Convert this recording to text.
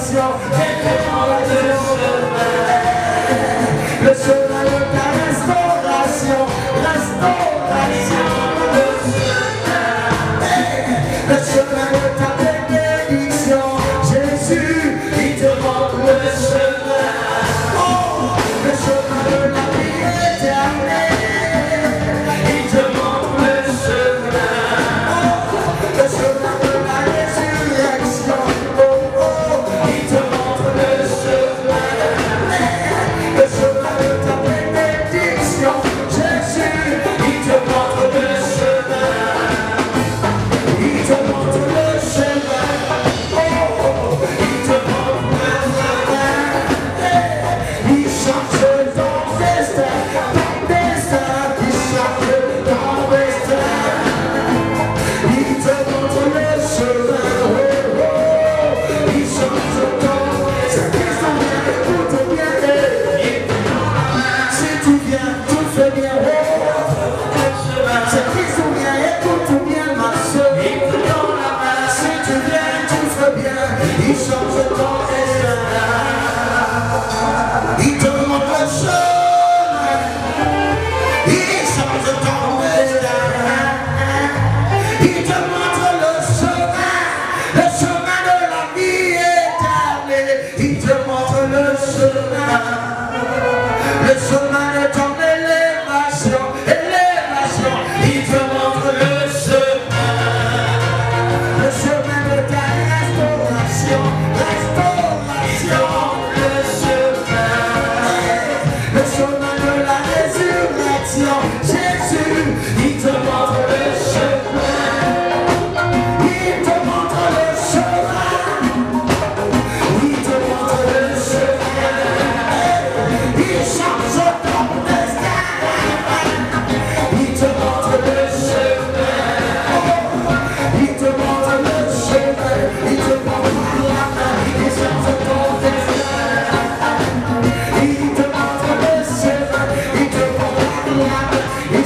restauration, le chemin de ta restauration, le chemin de ta bénédiction, Jésus, il te montre le chemin, oh, le chemin de la vie éternelle, il te montre le chemin, oh, le chemin de la résurrection, oh, oh, il te montre le chemin, le chemin de ta bénédiction, Jésus, il te montre le chemin. Il te montre le chemin, oh, il te montre le chemin, il change ton destin, il change ton destin, il te montre le chemin, oh, oh, il change ton destin, écoute bien, si tu viens, tout fait bien, oh, c'est qui sont bien, écoute bien ma soeur. Il change ton destin, il te montre le chemin, il change ton destin, il te montre le chemin de la vie éternelle, il te montre le chemin de ton élévation, il te montre le chemin de ta restauration, le chemin de la résurrection, Jésus, il te montre le chemin, il te montre le chemin, il te montre le chemin, il change ton destin, il te montre le chemin, il te montre le chemin, il te montre la main, il change ton destin, il te montre le chemin, il te montre la main,